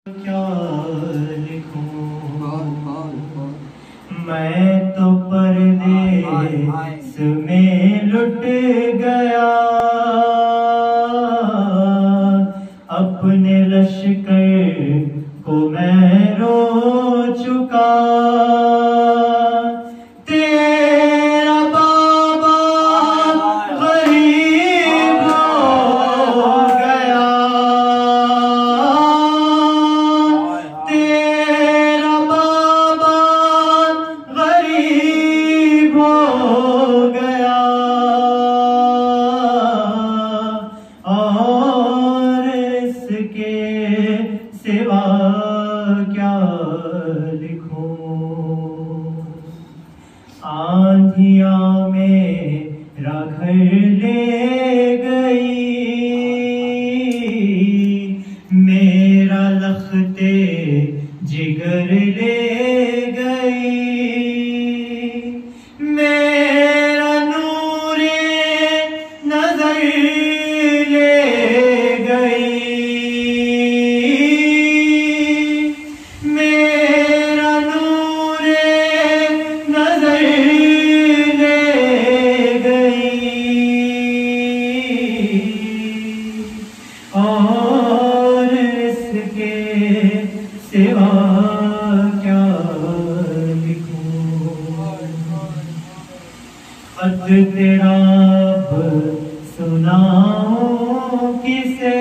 क्या लिखूं मैं तो परदेस में लुट गया, अपने लश्कर को मैं रो चुका। तेरा बाबा गरीब हो गया, तेरा बाबा गरीब हो गया, और इसके सिवा क्या लिखूं। आंधियां मेरा घर ले गई, मेरा लख्ते जिगर ले गई, मेरा नूरे नजर ले गई, मेरा नूरे नजर ले गई, और इसके सिवा क्या लिखूं। खत तेरा अब सुनाऊं किसे,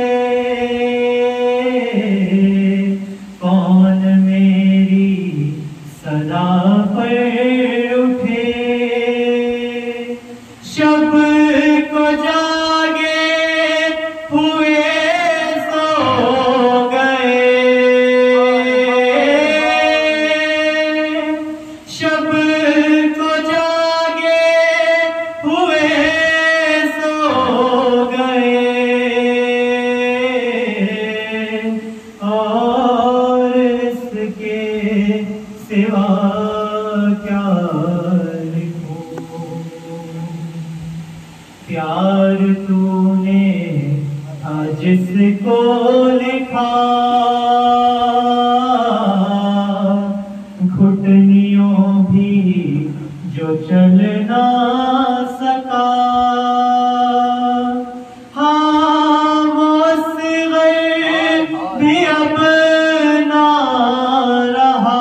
कौन मेरी सदा पर उठे। शब को जागे हुए सो गए, शब को जागे हुए सो गए, और इसके सिवा क्या लिखूं। प्यार तूने आज जिसको लिखा, घुटनियों भी जो चल ना सका, हाँ वो असग़र भी अब ना रहा,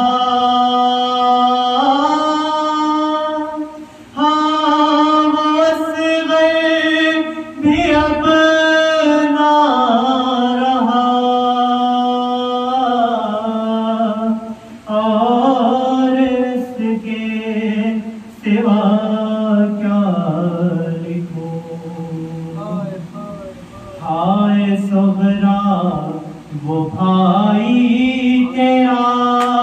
हाँ वो असग़र भी अब ना रहा, और इसके सिवा क्या लिखूं। हाय सोहरा वो भाई तेरा,